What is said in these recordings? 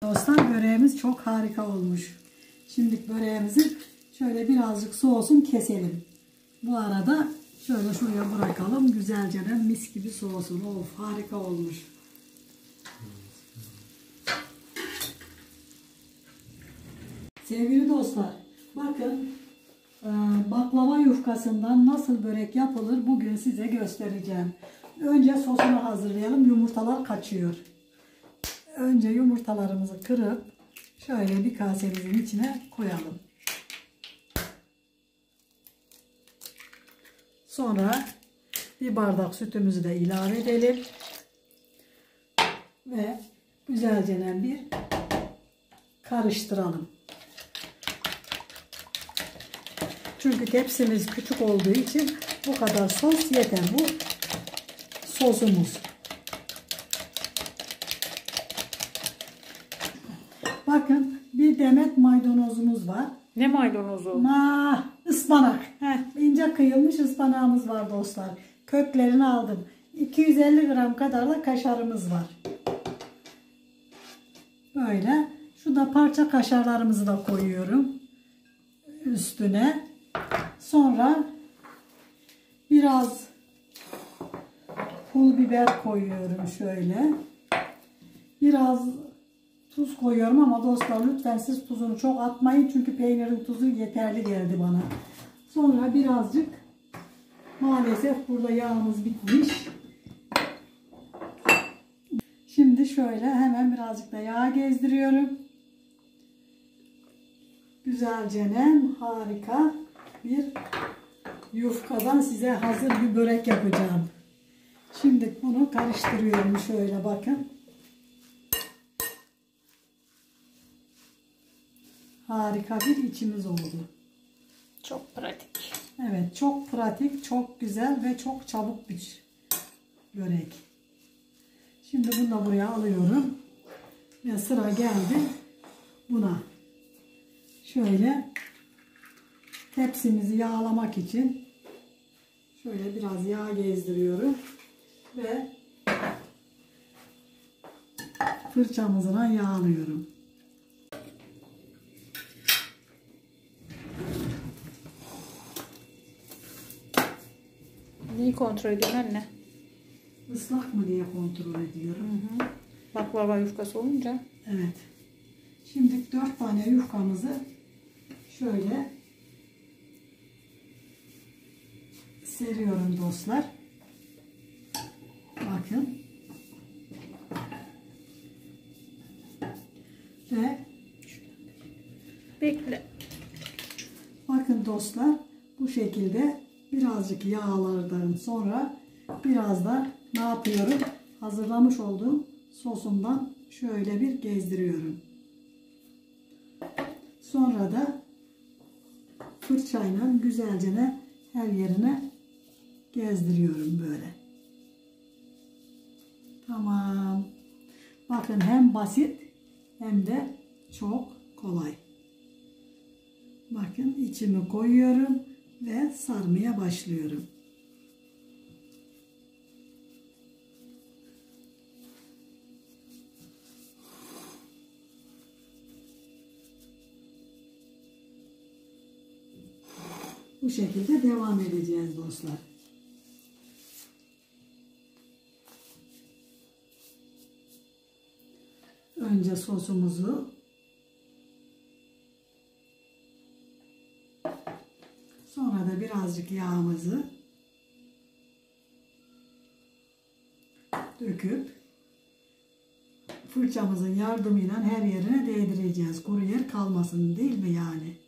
Dostlar, böreğimiz çok harika olmuş. Şimdi böreğimizi şöyle birazcık soğusun, keselim. Bu arada şöyle şuraya bırakalım. Güzelce de mis gibi soğusun. Of, harika olmuş. Sevgili dostlar, bakın baklava yufkasından nasıl börek yapılır bugün size göstereceğim. Önce sosunu hazırlayalım. Yumurtalar kaçıyor. Önce yumurtalarımızı kırıp şöyle bir kasemizin içine koyalım. Sonra bir bardak sütümüzü de ilave edelim. Ve güzelce bir karıştıralım. Çünkü tepsimiz küçük olduğu için bu kadar sos yeter. Bu sosumuz. Bakın, bir demet maydanozumuz var. Ne maydanozu? Ispanak. İnce kıyılmış ıspanağımız var dostlar. Köklerini aldım. 250 gram kadar da kaşarımız var. Böyle. Şu da parça kaşarlarımızı da koyuyorum üstüne. Sonra biraz pul biber koyuyorum şöyle. Biraz tuz koyuyorum ama dostlar lütfen siz tuzunu çok atmayın. Çünkü peynirin tuzu yeterli geldi bana. Sonra birazcık, maalesef burada yağımız bitmiş. Şimdi şöyle hemen birazcık da yağ gezdiriyorum. Güzelce harika bir yufkadan size hazır bir börek yapacağım. Şimdi bunu karıştırıyorum şöyle, bakın. Harika bir içimiz oldu. Çok pratik. Evet, çok pratik, çok güzel ve çok çabuk bir börek. Şimdi bunu da buraya alıyorum. Ve sıra geldi buna. Şöyle tepsimizi yağlamak için şöyle biraz yağ gezdiriyorum. Ve fırçamızla yağlıyorum. Neyi kontrol ediyorsun anne? Islak mı diye kontrol ediyorum. Baklava yufkası olunca. Evet. Şimdi 4 tane yufkamızı şöyle seriyorum dostlar. Bakın. Ve bekle. Bakın dostlar, bu şekilde birazcık yağlardan sonra biraz da ne yapıyorum? Hazırlamış olduğum sosumdan şöyle bir gezdiriyorum. Sonra da fırçayla güzelce her yerine gezdiriyorum böyle. Tamam. Bakın, hem basit hem de çok kolay. Bakın, içimi koyuyorum ve sarmaya başlıyorum. Bu şekilde devam edeceğiz dostlar. Önce sosumuzu, sonra da birazcık yağımızı döküp fırçamızın yardımıyla her yerine değdireceğiz. Kuru yer kalmasın, değil mi yani?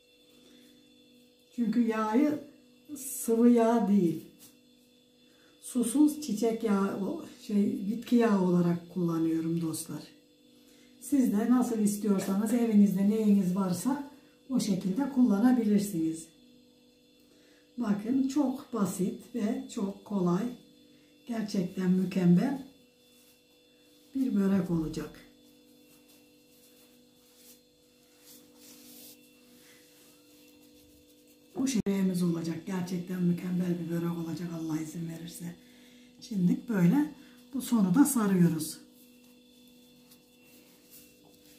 Çünkü yağı sıvı yağ değil. Susuz çiçek yağı, bitki yağı olarak kullanıyorum dostlar. Siz de nasıl istiyorsanız, evinizde neyiniz varsa o şekilde kullanabilirsiniz. Bakın, çok basit ve çok kolay. Gerçekten mükemmel bir börek olacak. Bu böreğimiz olacak. Gerçekten mükemmel bir börek olacak Allah izin verirse. Şimdi böyle bu sonu da sarıyoruz.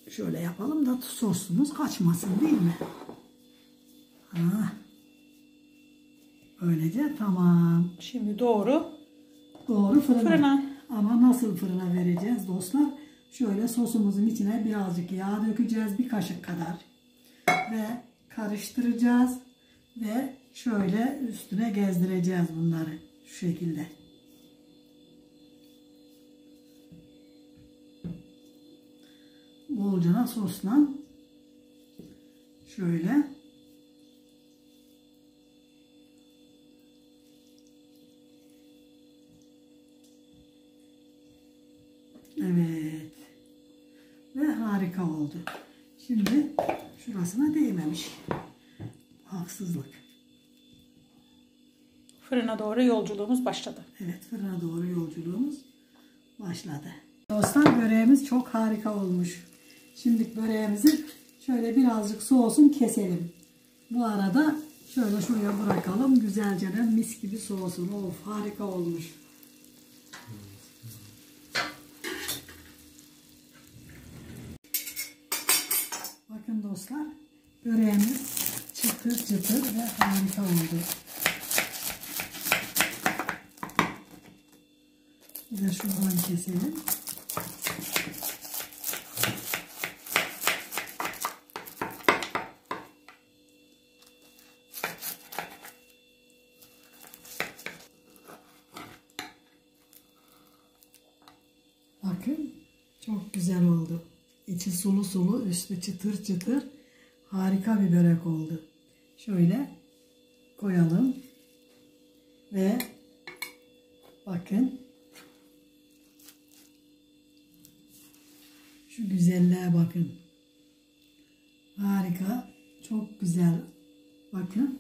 Şöyle yapalım da sosumuz kaçmasın değil mi? Ha. Böylece tamam. Şimdi doğru Fırına. fırına. Ama nasıl fırına vereceğiz dostlar? Şöyle sosumuzun içine birazcık yağ dökeceğiz. Bir kaşık kadar. Ve karıştıracağız. Ve şöyle üstüne gezdireceğiz bunları. Şu şekilde. Bolcana sosla şöyle evet ve harika oldu. Şimdi şurasına değmemiş. Haksızlık. Fırına doğru yolculuğumuz başladı. Evet, fırına doğru yolculuğumuz başladı. Dostlar, böreğimiz çok harika olmuş. Şimdi böreğimizi şöyle birazcık soğusun, keselim. Bu arada şöyle şuraya bırakalım. Güzelce de mis gibi soğusun. Of, harika olmuş. Bakın dostlar, böreğimiz çıtır çıtır ve harika oldu. Bir de şuradan keselim. Bakın, çok güzel oldu. İçi sulu sulu, üstü çıtır çıtır. Harika bir börek oldu. Şöyle koyalım. Ve bakın. Şu güzelliğe bakın. Harika. Çok güzel. Bakın.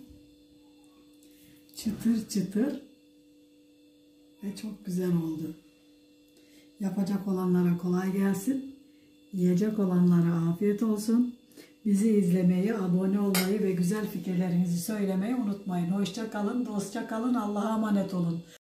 Çıtır çıtır. Ve çok güzel oldu. Yapacak olanlara kolay gelsin. Yiyecek olanlara afiyet olsun. Bizi izlemeyi, abone olmayı ve güzel fikirlerinizi söylemeyi unutmayın. Hoşça kalın, dostça kalın. Allah'a emanet olun.